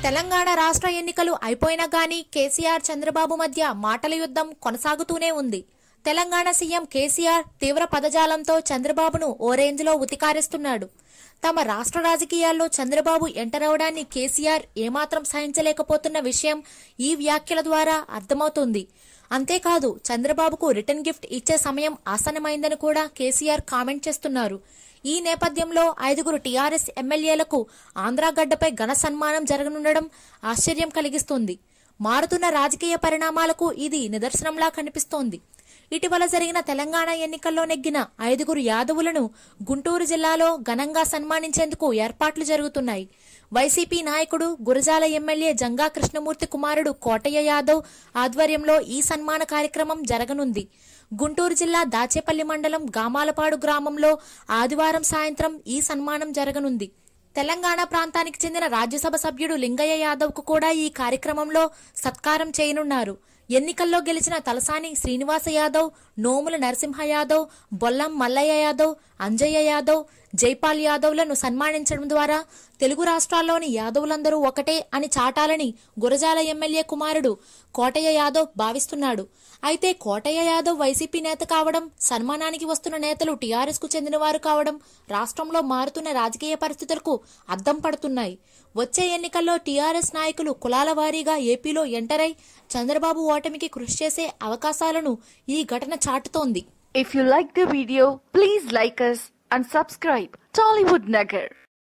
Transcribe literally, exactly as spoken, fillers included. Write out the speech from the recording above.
తెలంగాణ రాష్ట్ర ఎన్నికలు అయిపోయినా గానీ కేసీఆర్ చంద్రబాబు మధ్య మాటల యుద్ధం కొనసాగుతూనే ఉంది. తెలంగాణ సీఎం కేసీఆర్ తీవ్ర పదజాలంతో చంద్రబాబును ఓ రేంజ్లో ఉతికారేస్తున్నాడు. తమ రాష్ట్ర రాజకీయాల్లో చంద్రబాబు ఎంటర్ అవడాన్ని కేసీఆర్ ఏమాత్రం సహించలేకపోతున్న విషయం ఈ వ్యాఖ్యల ద్వారా అర్థమవుతుంది. అంతేకాదు చంద్రబాబుకు రిటర్న్ గిఫ్ట్ ఇచ్చే సమయం ఆసన్నమైందని కూడా కేసీఆర్ కామెంట్ చేస్తున్నారు. ఈ నేపథ్యంలో ఐదుగురు టీఆర్ఎస్ ఎమ్మెల్యేలకు ఆంధ్రాగడ్డపై ఘన సన్మానం జరగనుండడం ఆశ్చర్యం కలిగిస్తోంది. మారుతున్న రాజకీయ పరిణామాలకు ఇది నిదర్శనంలా కనిపిస్తోంది. ఇటీవల జరిగిన తెలంగాణ ఎన్నికల్లో నెగ్గిన ఐదుగురు యాదవులను గుంటూరు జిల్లాలో ఘనంగా సన్మానించేందుకు ఏర్పాట్లు జరుగుతున్నాయి. వైసీపీ నాయకుడు గురజాల ఎమ్మెల్యే జంగా కృష్ణమూర్తి కుమారుడు కోటయ్య యాదవ్ ఆధ్వర్యంలో ఈ సన్మాన కార్యక్రమం జరగనుంది. గుంటూరు జిల్లా దాచేపల్లి మండలం గామాలపాడు గ్రామంలో ఆదివారం సాయంత్రం ఈ సన్మానం జరగనుంది. తెలంగాణ ప్రాంతానికి చెందిన రాజ్యసభ సభ్యుడు లింగయ్య యాదవ్ కు కూడా ఈ కార్యక్రమంలో సత్కారం చేయనున్నారు. ఎన్నికల్లో గెలిచిన తలసాని శ్రీనివాస యాదవ్, నోముల నరసింహ యాదవ్, బొల్లం మల్లయ్య యాదవ్, అంజయ్య యాదవ్, జైపాల్ యాదవ్లను సన్మానించడం ద్వారా తెలుగు రాష్ట్రాల్లోని యాదవులందరూ ఒకటే అని చాటాలని గురజాల ఎమ్మెల్యే కుమారుడు కోటయ్య యాదవ్ భావిస్తున్నాడు. అయితే కోటయ్య యాదవ్ వైసీపీ నేత కావడం, సన్మానానికి వస్తున్న నేతలు టీఆర్ఎస్ కు చెందిన వారు కావడం రాష్ట్రంలో మారుతున్న రాజకీయ పరిస్థితులకు అద్దం పడుతున్నాయి. వచ్చే ఎన్నికల్లో టీఆర్ఎస్ నాయకులు కులాల వారీగా ఏపీలో ఎంటర్ అయి చంద్రబాబు ఓటమికి కృషి చేసే అవకాశాలను ఈ ఘటన చాటుతోంది. If you like the video, please like us and subscribe Tollywood Nagar.